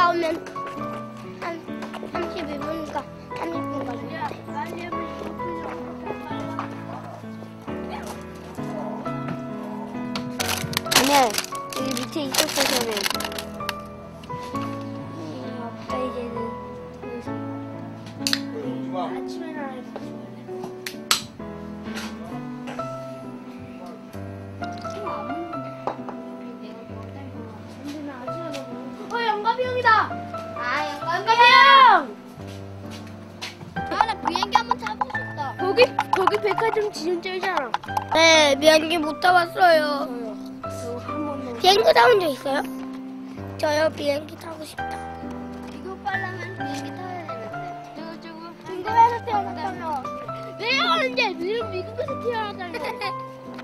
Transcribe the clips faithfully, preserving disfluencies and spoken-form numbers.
갔다 오면 한 삼십이 분인가 삼십 분 걸리는데. 아니야, 여기 밑에 있었어, 저는. 음, 아빠 이제는 여기서 아침에 나와있어. 어, 영감이 형이다! 아, 영감이 형! 아, 나 비행기 한번 타보고 싶다. 거기, 거기 백화점 지점 쩔잖아. 네, 비행기 못 타봤어요. 저요. 한 번만. 비행기 타본 적 있어요? 저요, 비행기 타고 싶다. 이거 빨라면 비행기 타야 되는데. 저거, 저거. 중국에서 태어났다며. 내가 하는데, 늘 미국에서 태어났다며.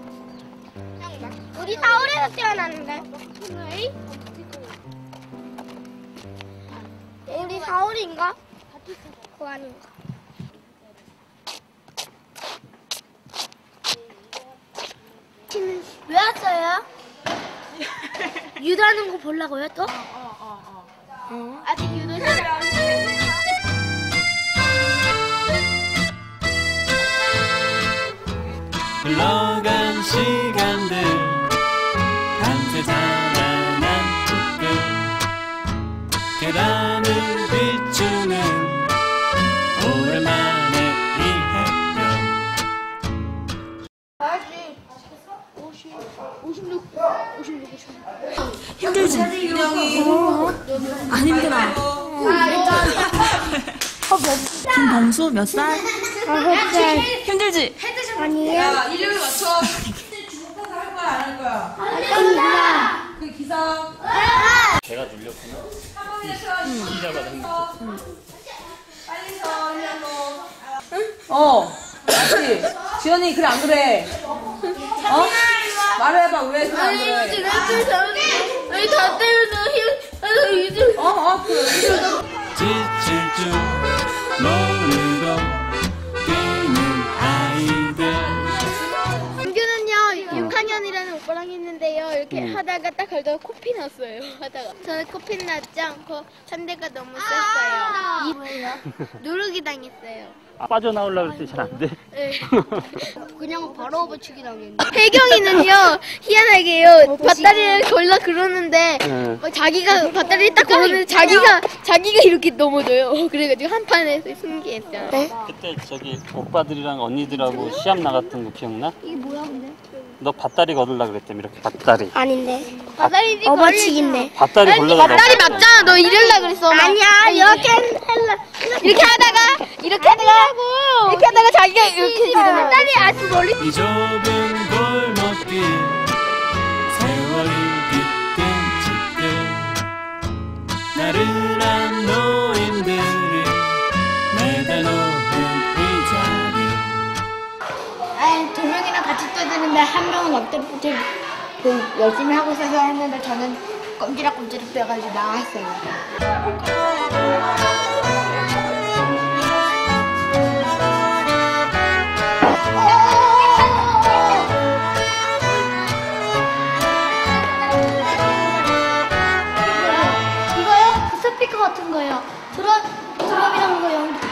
우리 서울에서 태어났는데. 왜? 우리 서울인가? 그거 아닌가? 왜 왔어요? 유도하는 거 보려고요 또? 어어어 어, 어, 어. 아직 유도 시간 안 했어요. 흘러간 시간들 밤새 자라난 꽃들 계단을 비추는 오랜만에 이 햇볕. 아직 오십, 오십육, 오십육, 오십육. 힘들지? 어? 안 힘들어. 김범수 몇 살? 아홉 살. 힘들지? 아니에요? 야, 일렬에 맞춰. 중국에서 할 거야, 안 할 거야? 아닙니다. 그 기사. 제가 눌렸구나. 한 번에 서. 신기하다 생겼어. 빨리 서, 일렬로. 어, 맞지? 지연이 그래, 안 그래? 어? 말해봐, 왜 그래, 안 그래? 아니, 다 때려서 힘, 이제. 어, 어, 그래. 지칠 줄 모르고 뛰는 아이들. 은규는요, 육 학년이라는 오빠랑 했는데요. 이렇게 음. 하다가 딱 걸다가 코피 났어요. 하다가. 저는 코피 났지 않고 천대가 너무 셌어요. 이 뭐예요? 누르기 당했어요. 아, 빠져나오려고 그랬더니 잘 안 돼. 네. 그냥 바로 오버치기 당했는데. 혜경이는요, 희한하게요, 밧다리를 걸라 그러는데, 네. 어, 자기가 밧다리를 딱 걸었는데, 자기가, 자기가 이렇게 넘어져요. 그래가지고 한 판에서 승리했어요. 네? 그때 저기 오빠들이랑 언니들하고 시합 나갔던 거 기억나? 이게 뭐야, 근데? 너 밧다리 걸으려고 그랬다며, 이렇게 밧다리. 아닌데. 밧다리 어버치기인데. 밧다리 걸려가 밧다리 맞잖아. 너 이럴라 그랬어. 아니야, 이렇게 할라. 이렇게 하다가, 이렇게 하다가, 이렇게 하다가 자기가 이렇게 일어나. 밧다리 아주 멀리. 이 좁은 골목길 세월이 빗든 집들 나른한 노인들이 매달 놓은 의자들. 아니, 두 명이랑 같이 떠야 되는데 한 명은 엎드려 그 열심히 하고 있어서 했는데 저는 꼼지락꼼지락 빼가지고 나왔어요. 이거요? 그 스피커 같은 거요. 드럼, 드럼이랑 거 연.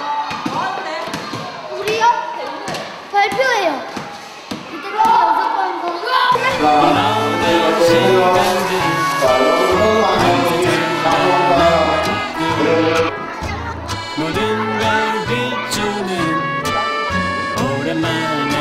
우리요? 발표해요. 이대로 연습하는 거. 나오는 시간들 모든 걸 비추는 오랜만에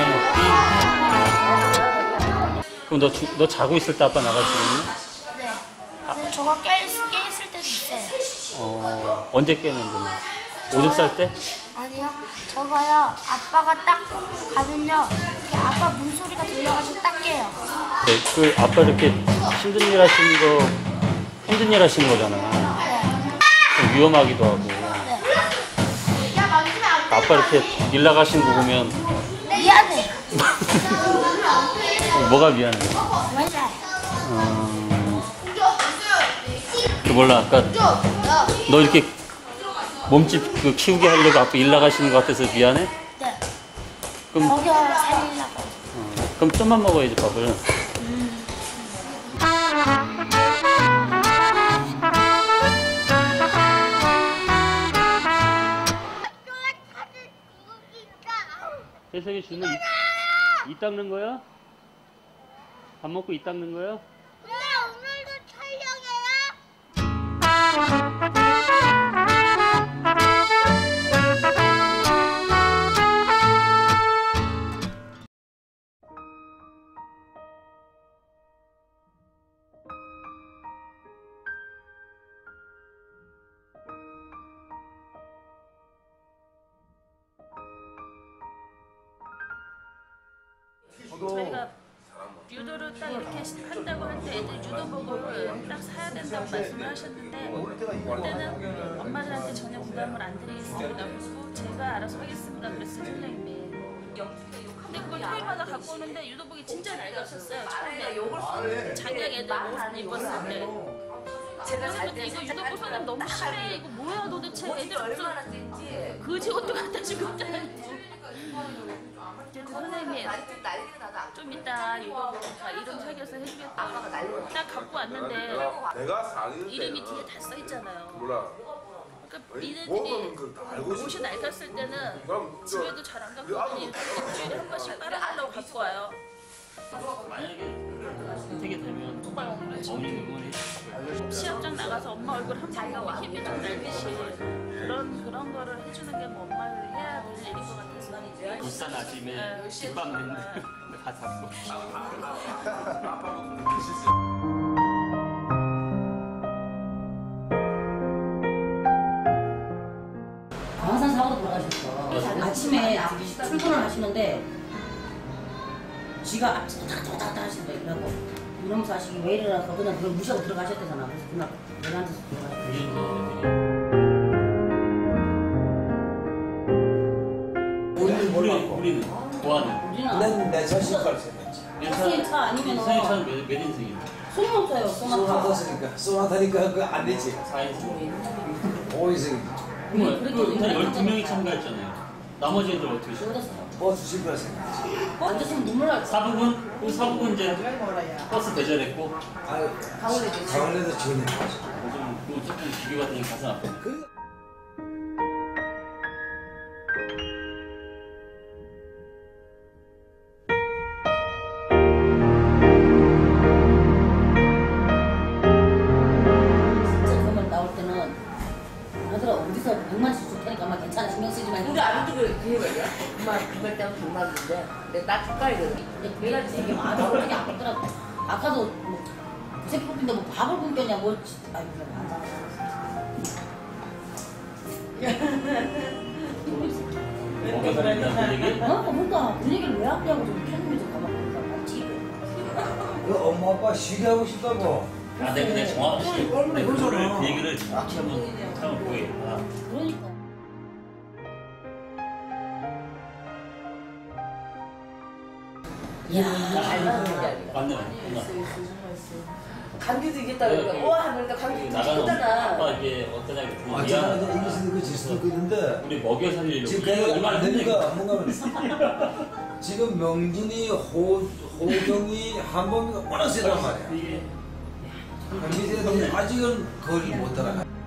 그럼 너, 주, 너 자고 있을 때 아빠 나가시겠니? 네. 아. 저거 깨, 깨있을 때도 있어요. 어, 언제 깨는데? 오줌 쌀 때? 아니요. 저거요. 아빠가 딱 가면요. 이렇게 아빠 문소리가 들려가지고 딱 깨요. 네, 그 아빠 이렇게 힘든 일 하시는 거 힘든 일 하시는 거잖아. 좀 위험하기도 하고. 네. 아빠 이렇게 일 나가시는 거 보면 미안해. 뭐가 미안해? 몰라요. 음, 그 몰라 아까 너 이렇게 몸집 그 키우게 하려고 아빠 일 나가시는 것 같아서 미안해? 네. 그럼 먹여 살리려고. 어, 그럼 좀만 먹어야지 밥을. 녀석이 주는 이, 이 닦는 거야? 밥 먹고 이 닦는 거야? 근데 오늘도 촬영해요? 저희가 유도를 딱 이렇게 한다고 할 때 애들 유도복을 딱 사야 된다고 말씀을 하셨는데 그때는 엄마들한테 전혀 부담을 안 드리겠습니다. 그리고 제가 알아서 하겠습니다. 그랬어요, 선생님이. 근데 그걸 토요일마다 갖고 오는데 유도복이 진짜 낡았었어요. 처음에 작년 애들 옷 입었을 때. 그래서 이거 유도복 선생님 너무 심해. 이거 뭐야 도대체 애들 없어. 그지 옷도 갖다 주고 있잖아요. 그래서 선생님이 좀 이따 유도복 이름 새겨서 해주겠다고 딱 갖고 왔는데 내가 사는 이름이 뒤에 다 써있잖아요. 몰라. 그러니까 먹으면 니네들이 그걸 다 알고 있어. 옷이 낡았을 때는 그럼 집에도 잘 안 갖고 오더니 일주일에 한 번씩 빨아달라고 갖고 와요. 만약에 선택이 되면 어머니 응원해 주실 시합장 나가서 엄마 얼굴 한 번 보고 힘이 좀 날듯이 그런 그런 거를 해주는 게 뭐 엄마를 해야 될 일인 것 같아서. 울산 아침에 집밥 냈는데 다 샀어. 광산 사고로 돌아가셨어. 아침에 출근을 하시는데 쥐가 앞에서 왔다 갔다 왔다 하시는 거예요. 그래갖고 이러면서 하시기 왜 이러라서 그냥 그걸 무시하고 들어가셨대잖아. 그래서 그날 내한테서 들어가셨어. 우리는 우리 우리는 좋아하는. 우리는 난내 자신 발생했지. 학생 차 아니면은 인생의 차는 몇, 몇 인승인데? 소문 없어요. 소문 소나타 없어. 쓰니까 소나타니까 그거 안 되지. 사 인승. 오 인승. 그러면 그렇게 그 일단 유명한 열두 명이 참가했잖아요. 나머지 애들 어떻게 쉬어? 어렸어요. 버스 실패 생겼지. 앉았으면 눈물 날 거. 사북은 그 사북은 이제 버스 대절했고 아유 강원에도 지원해 가지고. 요즘 그 조금 비교가 되니 가슴 아파. 그 진짜 그말 나올 때는 얘들아 어디서 백만 씩 줄 테니까 아마 괜찮아 신경 쓰지 말고. 우리 아직도 그래, 그게 말이야? 엄마 그걸 때문에 돈 받는데 내가 나 줄까 이러더니 근데 걔가 되게 많아. 어떻게 안 받더라고. 아까도 뭐, 그 새끼 뽑힌데 뭐 밥을 굶겼냐, 뭐, 지- 아이고, 그래, 안 먹여 살린다 그 얘기? 어? 그러니까, 그 얘기를 왜 하냐고 좀 편집이 좀 가만 보니까, 집에. 그 엄마 아빠 쉬게 하고 싶다고. 아, 내가 그냥 정확히 꼴찌 그거를 그러잖아. 그 얘기를 정확히 한번 한번 보이겠다. 그러니까. 이야, 맞네, 맞네. 감기도 이겼다 그러니까 와 그러니까 감기 나가는 크잖아. 아빠 이게 어떠냐 그랬더니 아 제가 미안. 이제 이길 수도 있고 질 수도 있고 있는데 우리 먹여 살리려고 지금 이거 그냥 이말 안 했는데 되니까 뭔가 지금 명진이 호 호정이 한범이가 워낙 세단 말이야. 이게 경기대도 아직은 거리 못 따라가.